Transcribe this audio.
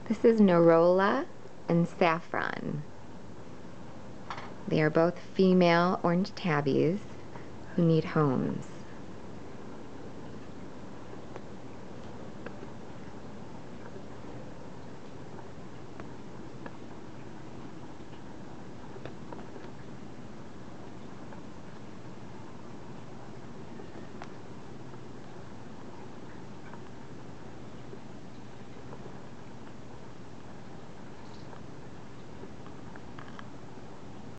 This is Nerola and Saffron. They are both female orange tabbies who need homes.